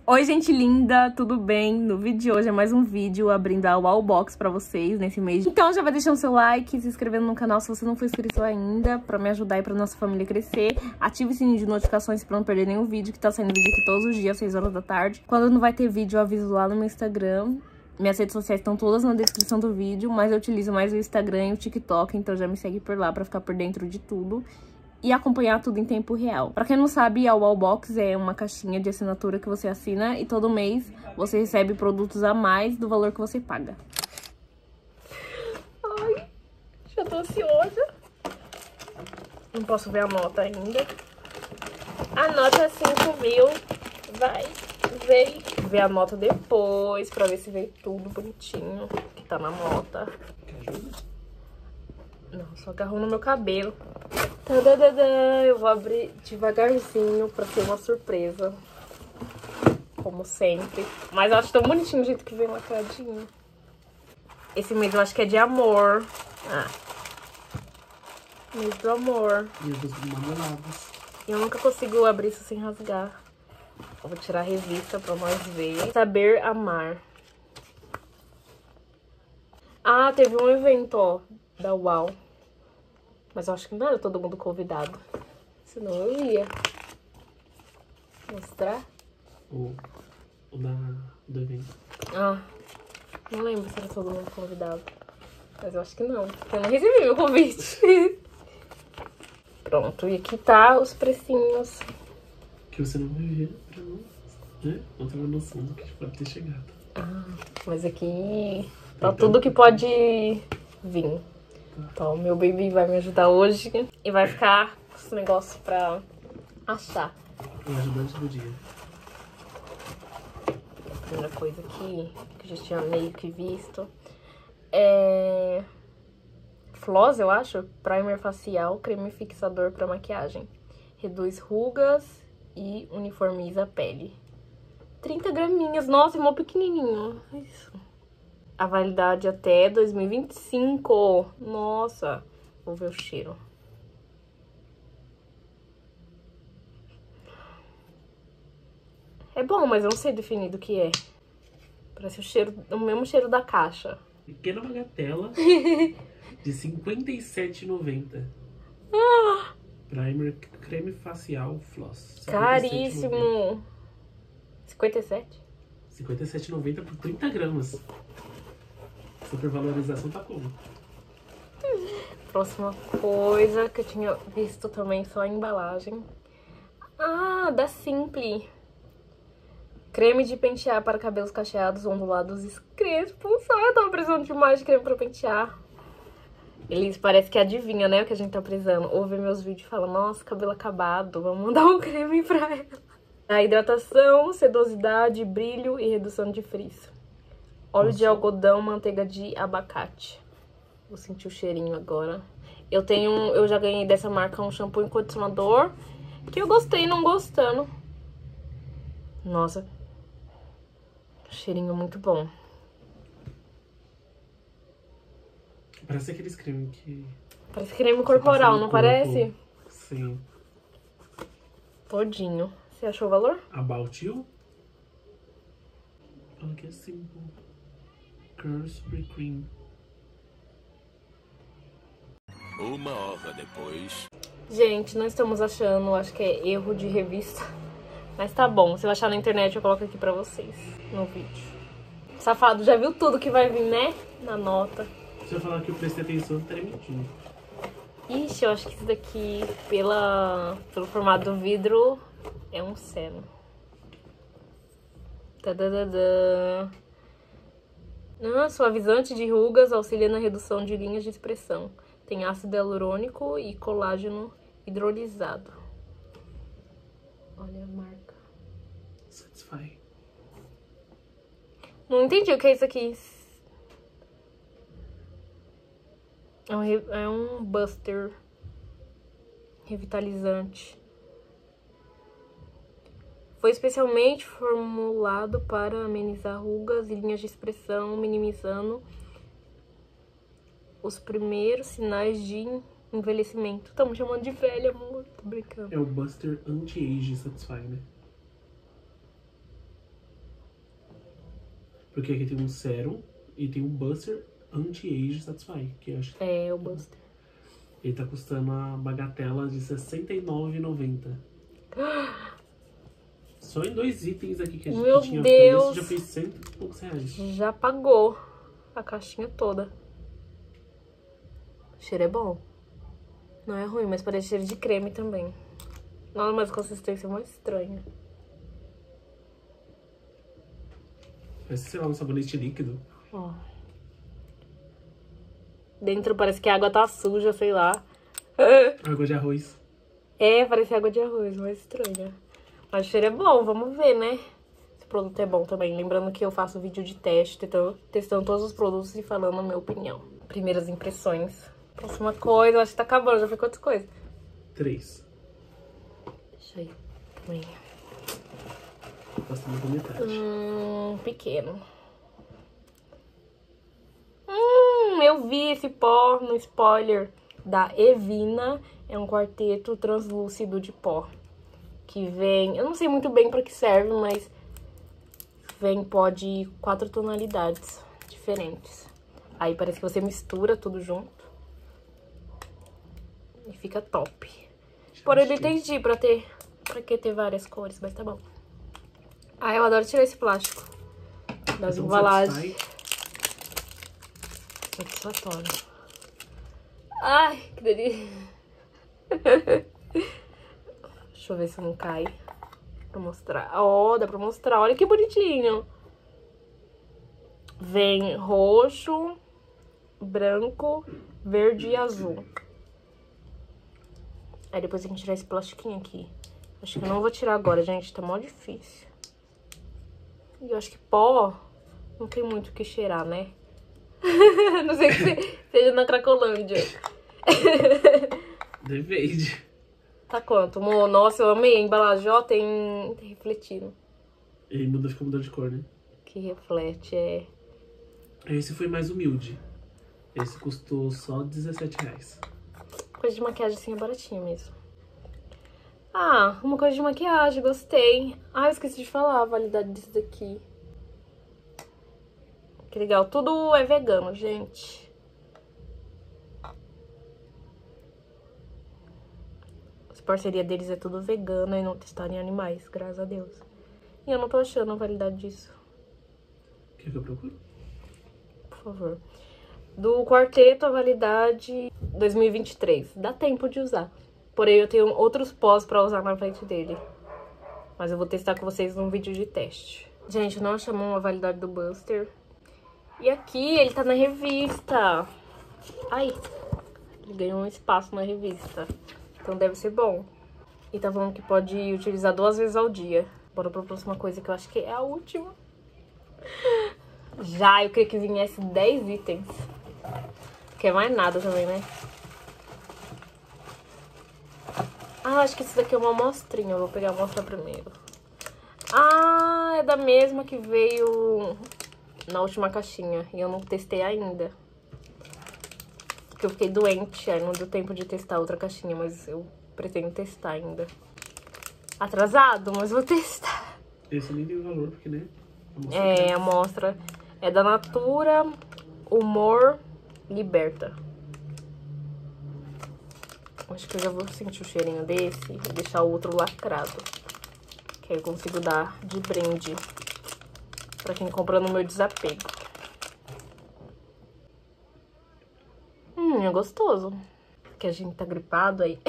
Oi, gente linda, tudo bem? No vídeo de hoje é mais um vídeo abrindo a Wallbox pra vocês nesse mês. Então já vai deixando seu like, se inscrevendo no canal se você não for inscrito ainda, pra me ajudar e pra nossa família crescer. Ative o sininho de notificações pra não perder nenhum vídeo, que tá saindo vídeo aqui todos os dias, às 6 horas da tarde. Quando não vai ter vídeo, eu aviso lá no meu Instagram. Minhas redes sociais estão todas na descrição do vídeo, mas eu utilizo mais o Instagram e o TikTok, então já me segue por lá pra ficar por dentro de tudo e acompanhar tudo em tempo real. Pra quem não sabe, a Wallbox é uma caixinha de assinatura que você assina e todo mês você recebe produtos a mais do valor que você paga. Ai, já tô ansiosa. Não posso ver a nota ainda. A nota é 5.000. Vai, ver a nota depois, pra ver se veio tudo bonitinho que tá na nota. Não, só agarrou no meu cabelo. Tadadadã, eu vou abrir devagarzinho pra ser uma surpresa. Como sempre. Mas eu acho tão bonitinho o jeito que vem lacradinho. Esse mês eu acho que é de amor. Ah. Mês do amor. E eu dos marmeladas. Eu nunca consigo abrir isso sem rasgar. Eu vou tirar a revista pra nós ver. Saber amar. Ah, teve um evento, ó, da UAU. Mas eu acho que não era todo mundo convidado. Senão eu ia. Mostrar? O do evento. Ah, não lembro se era todo mundo convidado. Mas eu acho que não. Eu não recebi meu convite. Pronto, e aqui tá os precinhos. Que você não vai ver pra não ter uma noção do que pode ter chegado. Ah, mas aqui tá tudo que pode vir. Então, meu baby vai me ajudar hoje e vai ficar com esse negócio pra achar. O ajudante do dia. A primeira coisa aqui, que eu já tinha meio que visto, é Floss, eu acho, primer facial, creme fixador pra maquiagem. Reduz rugas e uniformiza a pele. 30 graminhas, nossa, é mó pequenininho. Isso. A validade até 2025. Nossa, vou ver o cheiro. É bom, mas eu não sei definir do que é. Parece o cheiro, o mesmo cheiro da caixa. Pequena bagatela de R$ 57,90. Ah, Primer creme facial floss. caríssimo. 57? 57,90 por 30 gramas. Supervalorização tá como? Próxima coisa que eu tinha visto também, só a embalagem. Ah, da Simply. Creme de pentear para cabelos cacheados, ondulados e crespos. Ah, eu tava precisando de mais de creme pra pentear. Eles parece que adivinham, né, o que a gente tá precisando. Ouve meus vídeos e fala, nossa, cabelo acabado, vamos mandar um creme pra ela. A hidratação, sedosidade, brilho e redução de frizz. Óleo de algodão, manteiga de abacate. Vou sentir o cheirinho agora. Eu já ganhei dessa marca um shampoo e condicionador que eu gostei, não gostando. Nossa. Cheirinho muito bom. Parece aqueles cremes que... Parece creme corporal, não parece? Sim. Todinho. Você achou o valor? About You? Olha que é simple. Curl Spray Cream. 1 hora depois. Gente, não estamos achando, acho que é erro de revista. Mas tá bom, se eu achar na internet eu coloco aqui pra vocês, no vídeo. Safado, já viu tudo que vai vir, né? Na nota. Se eu falar que eu prestei atenção, eu estaria mentindo. Ixi, eu acho que isso daqui, pelo formato do vidro, é um seno. Tadadadã. Ah, suavizante de rugas, auxilia na redução de linhas de expressão. Tem ácido hialurônico e colágeno hidrolisado. Olha a marca. Satisfy. Não entendi o que é isso aqui. É um buster revitalizante. Foi especialmente formulado para amenizar rugas e linhas de expressão, minimizando os primeiros sinais de envelhecimento. Estamos chamando de velha, amor. Tô brincando. É o Buster Anti-Age Satisfy, né? Porque aqui tem um Serum e tem um Buster Anti-Age Satisfy, que eu acho que É, o Buster. ele tá custando a bagatela de R$ 69,90. Só em 2 itens aqui que a gente Meu tinha Deus! preço, já fez R$ 100 e poucos. Já pagou a caixinha toda. O cheiro é bom. Não é ruim, mas parece cheiro de creme também. Nossa, mas a consistência é mais estranha. Parece, sei lá, um sabonete líquido. Ó. Dentro parece que a água tá suja, sei lá. Água de arroz. É, parece água de arroz, mais estranha. Mas o cheiro é bom, vamos ver, né? Se o produto é bom também. Lembrando que eu faço vídeo de teste, testando todos os produtos e falando a minha opinião. Primeiras impressões. Próxima coisa, eu acho que tá acabando, já foi quantas coisas? 3. Deixa aí, também. Passamos da metade. Pequeno. Eu vi esse pó no spoiler da Evina. É um quarteto translúcido de pó. Que vem... Eu não sei muito bem pra que serve, mas... Vem pó de 4 tonalidades diferentes. Aí parece que você mistura tudo junto. E fica top. Porém, eu não entendi pra que ter várias cores, mas tá bom. Ah, eu adoro tirar esse plástico das Então, embalagens. Satisfatório. Ai, que delícia. Deixa eu ver se não cai. Pra mostrar. Ó, dá pra mostrar. Olha que bonitinho. Vem roxo, branco, verde e azul. Aí depois tem que tirar esse plastiquinho aqui. Acho que eu não vou tirar agora, gente. Tá mó difícil. E eu acho que pó não tem muito o que cheirar, né? Não sei que seja na Cracolândia. Depende. Tá quanto, amor? Nossa, eu amei a embalagem. Ó, tem refletindo. E muda, fica mudando de cor, né? Que reflete, é... Esse foi mais humilde. Esse custou só R$17. Coisa de maquiagem assim é baratinha mesmo. Ah, uma coisa de maquiagem, gostei. Ah, eu esqueci de falar a validade desse daqui. Que legal, tudo é vegano, gente. As parcerias deles é tudo vegano e não testaram em animais, graças a Deus. E eu não tô achando a validade disso. Quer que eu procure? Por favor. Do quarteto, a validade 2023. Dá tempo de usar. Porém, eu tenho outros pós pra usar na frente dele. Mas eu vou testar com vocês num vídeo de teste. Gente, não chamou a validade do Buster. E aqui, ele tá na revista. Ai, ele ganhou um espaço na revista. Então deve ser bom. E tá falando que pode utilizar 2 vezes ao dia. Bora pra próxima coisa, que eu acho que é a última. Já, eu queria que viesse 10 itens. Não quer mais nada também, né? Ah, acho que esse daqui é uma amostrinha. Eu vou pegar a amostra primeiro. Ah, é da mesma que veio na última caixinha. E eu não testei ainda. Porque eu fiquei doente. Aí não deu tempo de testar outra caixinha. Mas eu pretendo testar ainda. Atrasado, mas vou testar. Esse nem tem valor, porque, né? É, a amostra é da Natura Humor Liberta. Acho que eu já vou sentir o cheirinho desse e deixar o outro lacrado. Que aí eu consigo dar de brinde pra quem compra no meu desapego. É gostoso. Que a gente tá gripado aí.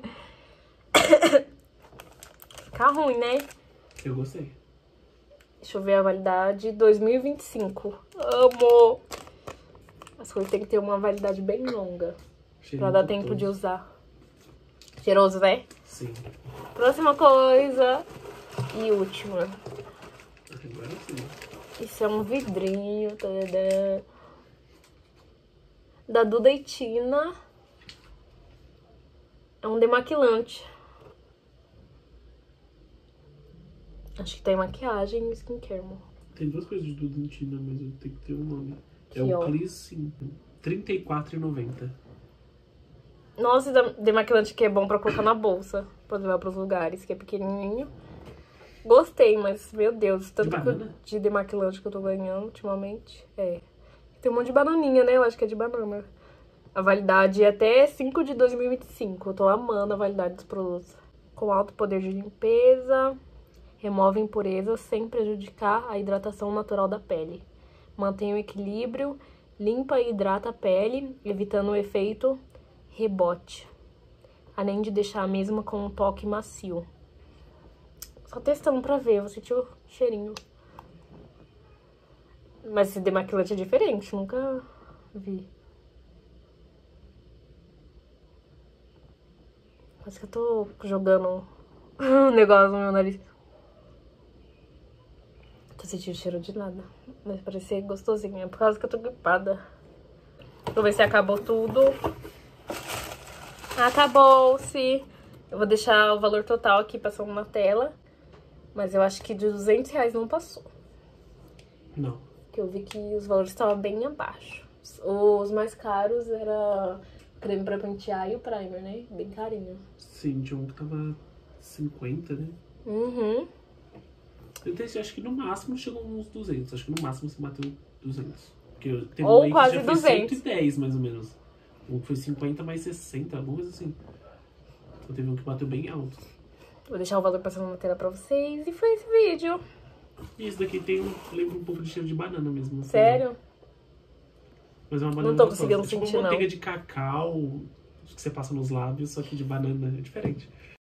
Fica ruim, né? Eu gostei. Deixa eu ver a validade. 2025. Amo! As coisas tem que ter uma validade bem longa. Pra dar tempo de usar. Cheiroso, né? Sim. Próxima coisa. E última. Agora sim. Isso é um vidrinho. Tadadã. Da Duda e Tina. É um demaquilante. Acho que tem maquiagem e skincare, amor. Tem 2 coisas do Dentina, mas eu tenho que ter um nome. Que É o ó. Clean R$34,90. Nossa, esse demaquilante aqui é bom pra colocar na bolsa. Pra levar pros lugares, que é pequenininho. Gostei, mas, meu Deus, tanto banana? de demaquilante que eu tô ganhando ultimamente. É. Tem um monte de bananinha, né? Eu acho que é de banana. A validade é até 5 de 2025. Eu tô amando a validade dos produtos. Com alto poder de limpeza, remove impurezas sem prejudicar a hidratação natural da pele. Mantém o equilíbrio, limpa e hidrata a pele, evitando o efeito rebote. Além de deixar a mesma com um toque macio. Só testando pra ver, vou sentir o cheirinho. Mas esse demaquilante é diferente, nunca vi. Parece que eu tô jogando um negócio no meu nariz. Tô sentindo cheiro de nada. Mas parece ser gostosinho. É por causa que eu tô gripada. Vou ver se acabou tudo. Acabou-se. Eu vou deixar o valor total aqui passando na tela. Mas eu acho que de R$200 não passou. Não. Porque eu vi que os valores estavam bem abaixo. Os mais caros era o creme pra pentear e o primer, né? Bem carinho. Sim, tinha um que tava 50, né? Uhum. Eu acho que no máximo chegou uns 200. Acho que no máximo você bateu 200. Porque tem Ou um aí quase que já foi 200. 110, mais ou menos. Um que foi 50 mais 60, alguma coisa assim. Então teve um que bateu bem alto. Vou deixar o valor passando na tela pra vocês. E foi esse vídeo. E esse daqui tem lembra um pouco de cheiro de banana mesmo. Assim, Sério? mas é uma banana Não tô gostosa. conseguindo É tipo sentir, uma manteiga não. de cacau que você passa nos lábios, só que de banana é diferente.